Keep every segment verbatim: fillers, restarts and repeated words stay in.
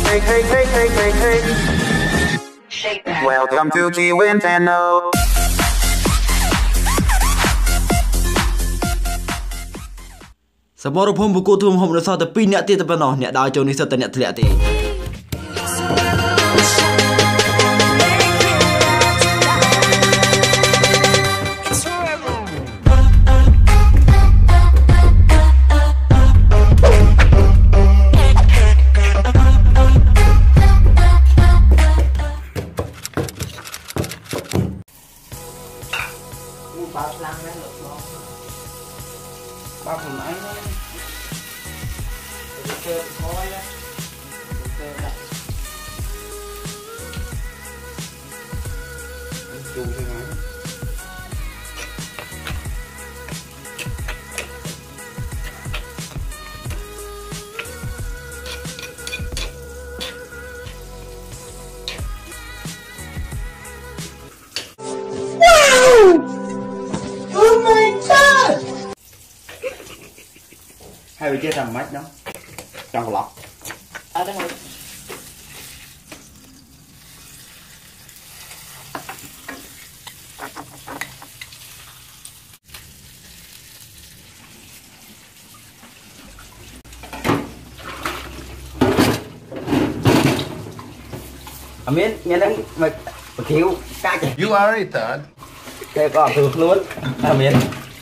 Welcome to G Win Channel. Sắp mơ hôm buổi thum hôm nó sau từ pin nhẹ tiền tập nó nhẹ đào châu ní sau từ nhẹ thiệt thì ba phần ấy nó chơi thôi á chơi đặt chù thôi mà hai người chơi làm mát đó trong cái lọc à, đúng rồi. À, miếng nghe nó mà thiếu cá chả you are it third cái con từ luôn à, miếng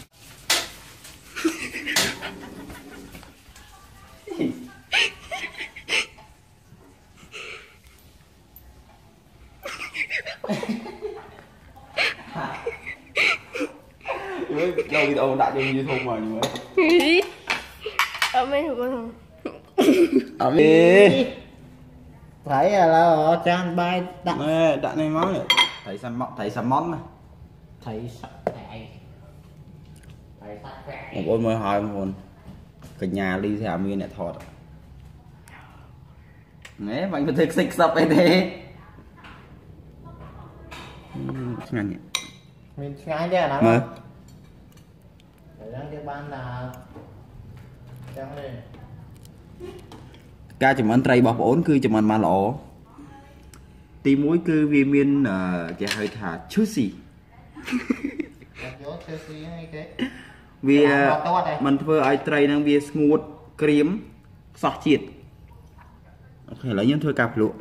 đâu video đã trên YouTube mà nhưng mà ở bên của ở bên thấy là trang bay đạn đạn này máu này thấy sắm món thấy sắm món này thấy sạch thầy thấy sạch thầy một ôi mới hỏi một hồn cả nhà đi theo miên lại thọt nghe bạn có thực xích sập ấy thế ngon nhỉ mình ngay chứ nào mà để đang cái ban là trang này ca chùm anh trai bọc ổn cứ chùm anh mà lộ tí muối cứ vì miên cái hơi thả chút gì vì mình vừa ai trai đang vì smooth cream sọt chiết ok lấy nhân thôi cặp lụa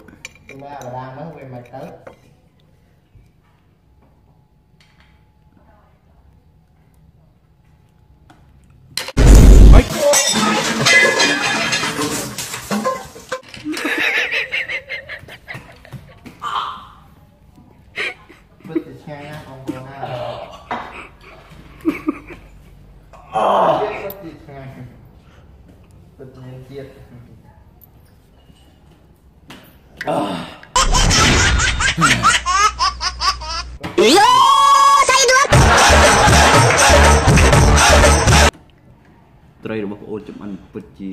traiរបស់បងអូនចំអិនពិតជា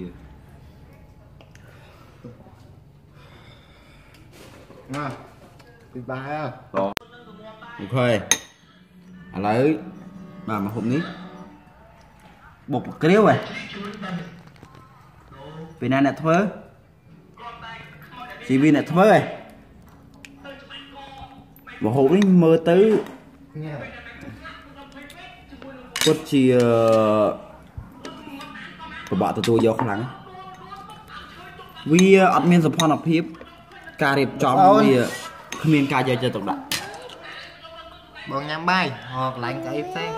ណាពីបាយអើអូខេឥឡូវបាទមកហូបនេះបុកក្រាវហ៎ពីណាអ្នកធ្វើជីវីអ្នកធ្វើហ៎មកហូបនេះមើលទៅពិតជាពិបាកទទួលយកខ្លាំងវាអត់មានសម្ព័ន្ធភាពការរៀបចំវាគ្មានការយកចិត្តទុកដាក់បងញ៉ាំបាយហកឡើងកៅអីផ្សេង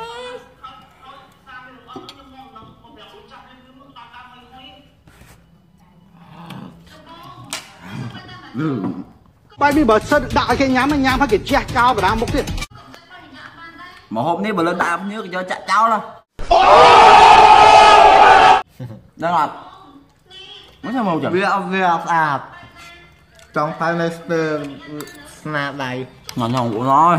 បាយនេះបើសិនដាក់ឲ្យគេញ៉ាំញ៉ាំឲ្យគេជះចោលបណ្ដាមុខទៀតមកហូបនេះបើលើដាក់ភ្នៀវគេយកចាក់ចោលហ៎ដឹងអត់មិនថាមកចឹងវាអត់វាអត់ស្អាតចង់ទៅនៅស្ទើរស្នាដៃញ៉ាំញ៉ាំអូនអើយ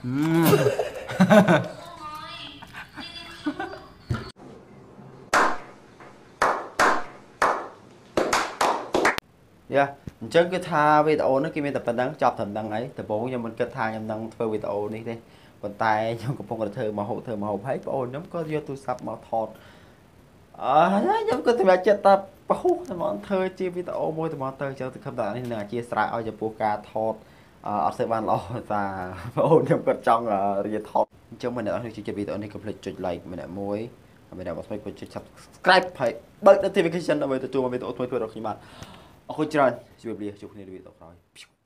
យ៉ាអញ្ចឹងគឺថាវីដេអូនេះគេមានតែប៉ុណ្្នឹងចប់ត្រឹមហ្នឹងហើយដំបូងខ្ញុំមិនគិតថាខ្ញុំនឹងធ្វើវីដេអូនេះទេប៉ុន្តែខ្ញុំកំពុងតែធ្វើមកហូបធ្វើមកហូបហើយបងអូនខ្ញុំក៏យកទូរស័ព្ទមកថតអឺខ្ញុំក៏សម្រាប់ចិត្តថាប៉ះតែមកធ្វើជាវីដេអូមួយតែមកទៅចូលទៅខំតែនេះនឹងអធិស្ឋានឲ្យចំពោះការថតអត់សូវបានល្អតាបងអូនខ្ញុំគាត់ចង់រៀនថតអញ្ចឹងមិនអ្នកនេះជួយវីដេអូនេះកុំភ្លេចចុច like ម្នាក់មួយហើយម្នាក់មកស្មីកុំចុច subscribe ហើយបើក notification ដើម្បីទទួលវីដេអូថ្មីៗរបស់ខ្ញុំបាទអរគុណច្រើនជម្រាបលាជួបគ្នានៅវីដេអូក្រោយ